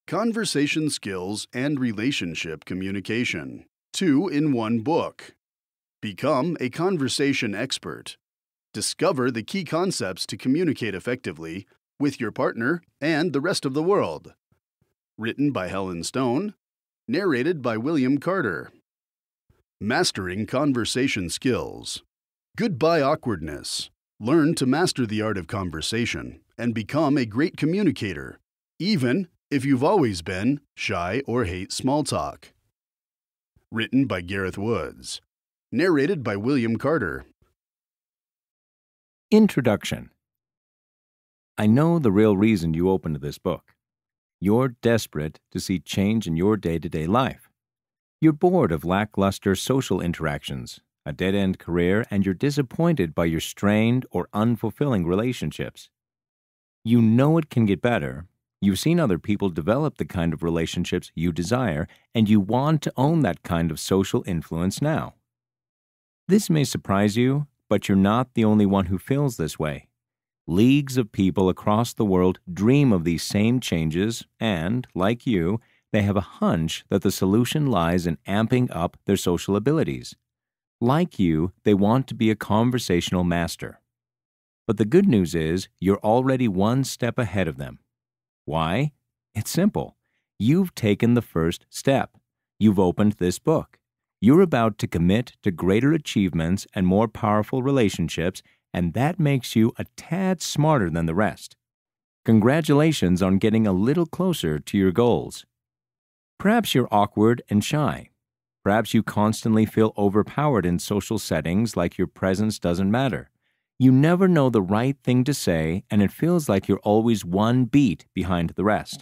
Conversation Skills and Relationship Communication. 2 in 1 book. Become a conversation expert. Discover the key concepts to communicate effectively with your partner and the rest of the world. Written by Helen Stone. Narrated by William Carter. Mastering Conversation Skills. Goodbye awkwardness. Learn to master the art of conversation and become a great communicator, even if you've always been shy or hate small talk. Written by Gareth Woods. Narrated by William Carter. Introduction. I know the real reason you opened this book. You're desperate to see change in your day-to-day life. You're bored of lackluster social interactions, a dead-end career, and you're disappointed by your strained or unfulfilling relationships. You know it can get better. You've seen other people develop the kind of relationships you desire, and you want to own that kind of social influence now. This may surprise you, but you're not the only one who feels this way. Leagues of people across the world dream of these same changes, and, like you, they have a hunch that the solution lies in amping up their social abilities. Like you, they want to be a conversational master. But the good news is you're already one step ahead of them. Why? It's simple. You've taken the first step. You've opened this book. You're about to commit to greater achievements and more powerful relationships, and that makes you a tad smarter than the rest. Congratulations on getting a little closer to your goals. Perhaps you're awkward and shy. Perhaps you constantly feel overpowered in social settings, like your presence doesn't matter. You never know the right thing to say, and it feels like you're always one beat behind the rest.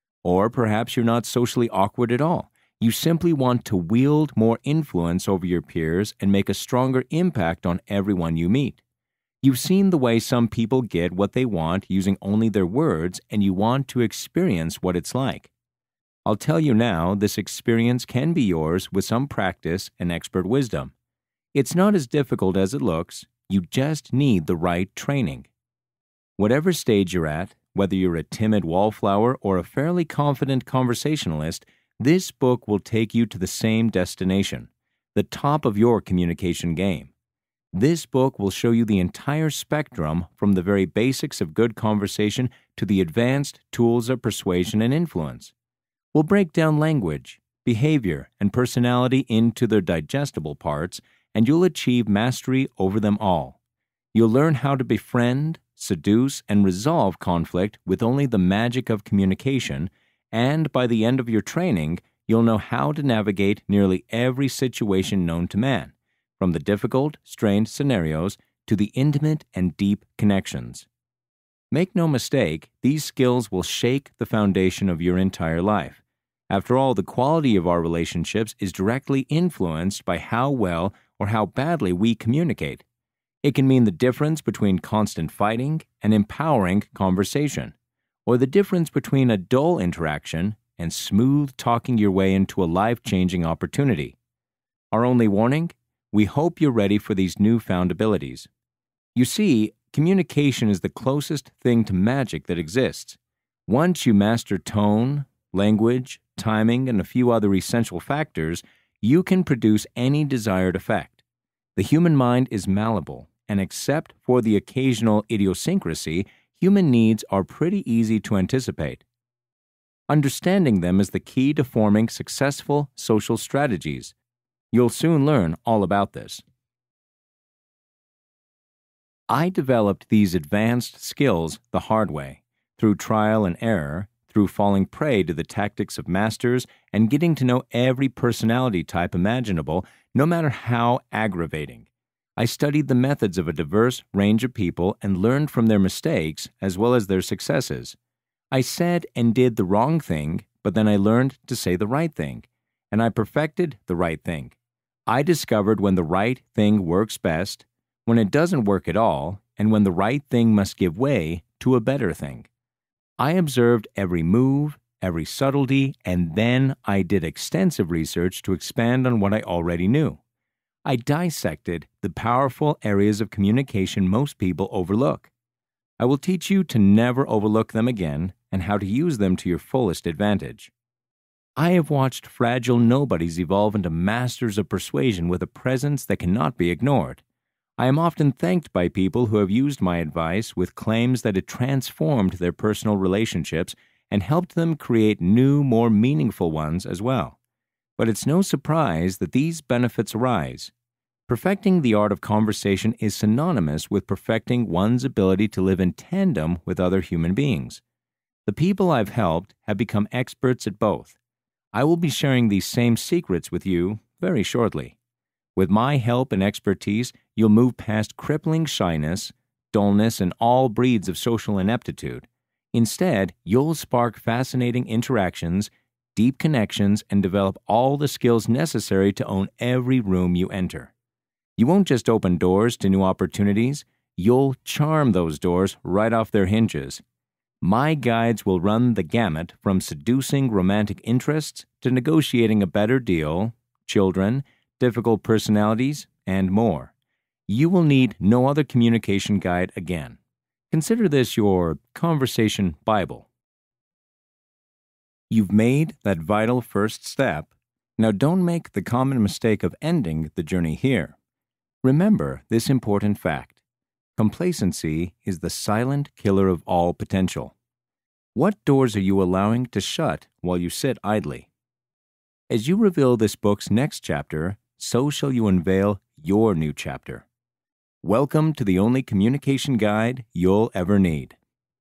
Or perhaps you're not socially awkward at all. You simply want to wield more influence over your peers and make a stronger impact on everyone you meet. You've seen the way some people get what they want using only their words, and you want to experience what it's like. I'll tell you now, this experience can be yours with some practice and expert wisdom. It's not as difficult as it looks. You just need the right training. Whatever stage you're at, whether you're a timid wallflower or a fairly confident conversationalist, this book will take you to the same destination, the top of your communication game. This book will show you the entire spectrum from the very basics of good conversation to the advanced tools of persuasion and influence. We'll break down language, behavior, and personality into their digestible parts, and you'll achieve mastery over them all. You'll learn how to befriend, seduce, and resolve conflict with only the magic of communication, and by the end of your training, you'll know how to navigate nearly every situation known to man, from the difficult, strained scenarios to the intimate and deep connections. Make no mistake, these skills will shake the foundation of your entire life. After all, the quality of our relationships is directly influenced by how well or how badly we communicate. It can mean the difference between constant fighting and empowering conversation, or the difference between a dull interaction and smooth talking your way into a life-changing opportunity. Our only warning? We hope you're ready for these newfound abilities. You see, communication is the closest thing to magic that exists. Once you master tone, language, timing, and a few other essential factors, you can produce any desired effect. The human mind is malleable, and except for the occasional idiosyncrasy, human needs are pretty easy to anticipate. Understanding them is the key to forming successful social strategies. You'll soon learn all about this. I developed these advanced skills the hard way, through trial and error, through falling prey to the tactics of masters and getting to know every personality type imaginable, no matter how aggravating. I studied the methods of a diverse range of people and learned from their mistakes as well as their successes. I said and did the wrong thing, but then I learned to say the right thing, and I perfected the right thing. I discovered when the right thing works best, when it doesn't work at all, and when the right thing must give way to a better thing. I observed every move, every subtlety, and then I did extensive research to expand on what I already knew. I dissected the powerful areas of communication most people overlook. I will teach you to never overlook them again and how to use them to your fullest advantage. I have watched fragile nobodies evolve into masters of persuasion with a presence that cannot be ignored. I am often thanked by people who have used my advice with claims that it transformed their personal relationships and helped them create new, more meaningful ones as well. But it's no surprise that these benefits arise. Perfecting the art of conversation is synonymous with perfecting one's ability to live in tandem with other human beings. The people I've helped have become experts at both. I will be sharing these same secrets with you very shortly. With my help and expertise, you'll move past crippling shyness, dullness, and all breeds of social ineptitude. Instead, you'll spark fascinating interactions, deep connections, and develop all the skills necessary to own every room you enter. You won't just open doors to new opportunities, you'll charm those doors right off their hinges. My guides will run the gamut from seducing romantic interests to negotiating a better deal, children, difficult personalities, and more. You will need no other communication guide again. Consider this your conversation Bible. You've made that vital first step. Now don't make the common mistake of ending the journey here. Remember this important fact. Complacency is the silent killer of all potential. What doors are you allowing to shut while you sit idly? As you reveal this book's next chapter, so shall you unveil your new chapter. Welcome to the only communication guide you'll ever need.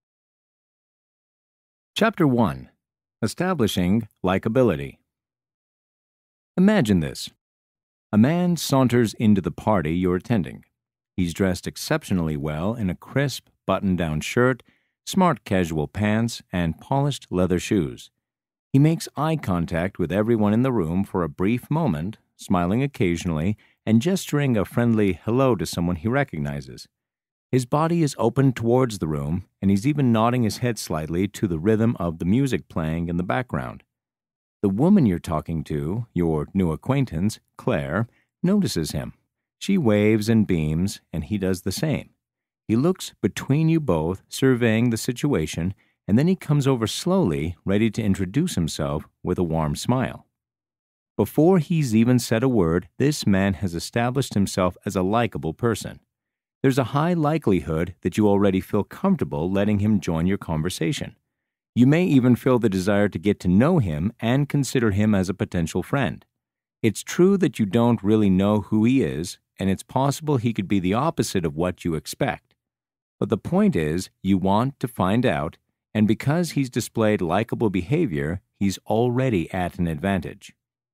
Chapter 1. Establishing Likability. Imagine this. A man saunters into the party you're attending. He's dressed exceptionally well in a crisp, button-down shirt, smart casual pants, and polished leather shoes. He makes eye contact with everyone in the room for a brief moment, smiling occasionally and gesturing a friendly hello to someone he recognizes. His body is open towards the room, and he's even nodding his head slightly to the rhythm of the music playing in the background. The woman you're talking to, your new acquaintance, Claire, notices him. She waves and beams, and he does the same. He looks between you both, surveying the situation, and then he comes over slowly, ready to introduce himself with a warm smile. Before he's even said a word, this man has established himself as a likable person. There's a high likelihood that you already feel comfortable letting him join your conversation. You may even feel the desire to get to know him and consider him as a potential friend. It's true that you don't really know who he is, and it's possible he could be the opposite of what you expect. But the point is, you want to find out, and because he's displayed likable behavior, he's already at an advantage.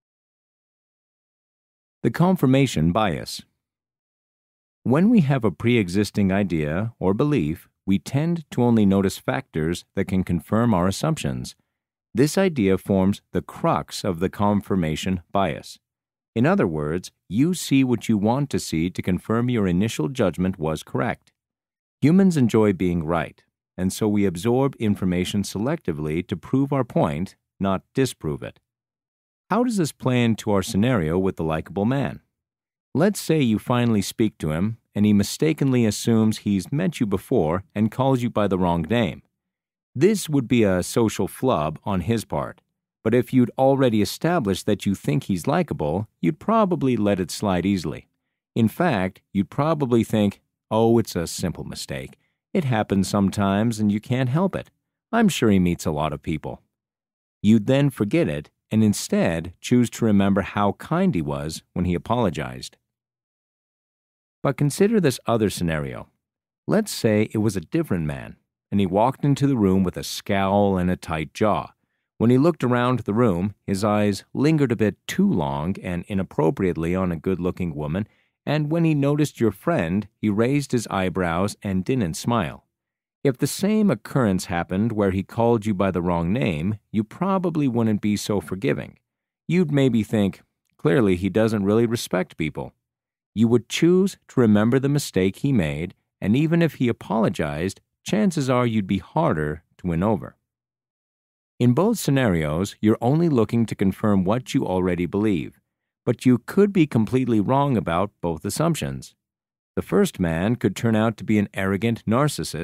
The confirmation bias. When we have a pre-existing idea or belief, we tend to only notice factors that can confirm our assumptions. This idea forms the crux of the confirmation bias. In other words, you see what you want to see to confirm your initial judgment was correct. Humans enjoy being right, and so we absorb information selectively to prove our point, not disprove it. How does this play into our scenario with the likable man? Let's say you finally speak to him, and he mistakenly assumes he's met you before and calls you by the wrong name. This would be a social flub on his part, but if you'd already established that you think he's likable, you'd probably let it slide easily. In fact, you'd probably think, oh, it's a simple mistake. It happens sometimes and you can't help it. I'm sure he meets a lot of people. You'd then forget it and instead choose to remember how kind he was when he apologized. But consider this other scenario. Let's say it was a different man, and he walked into the room with a scowl and a tight jaw. When he looked around the room, his eyes lingered a bit too long and inappropriately on a good-looking woman, and when he noticed your friend, he raised his eyebrows and didn't smile. If the same occurrence happened where he called you by the wrong name, you probably wouldn't be so forgiving. You'd maybe think, clearly he doesn't really respect people. You would choose to remember the mistake he made, and even if he apologized, chances are you'd be harder to win over. In both scenarios, you're only looking to confirm what you already believe, but you could be completely wrong about both assumptions. The first man could turn out to be an arrogant narcissist,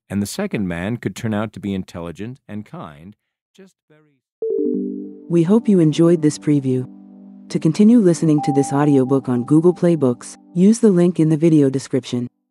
And the second man could turn out to be intelligent and kind, just very... We hope you enjoyed this preview. To continue listening to this audiobook on Google Play Books, use the link in the video description.